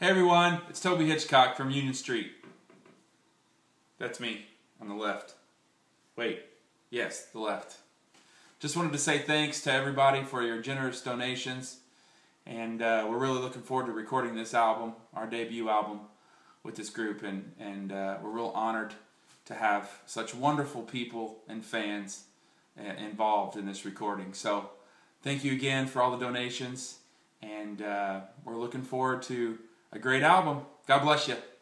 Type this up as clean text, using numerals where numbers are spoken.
Hey everyone, it's Toby Hitchcock from Union Street. That's me on the left. Wait, yes, the left. Just wanted to say thanks to everybody for your generous donations, and we're really looking forward to recording this album, our debut album, with this group, and we're real honored to have such wonderful people and fans involved in this recording. So thank you again for all the donations, and we're looking forward to a great album. God bless you.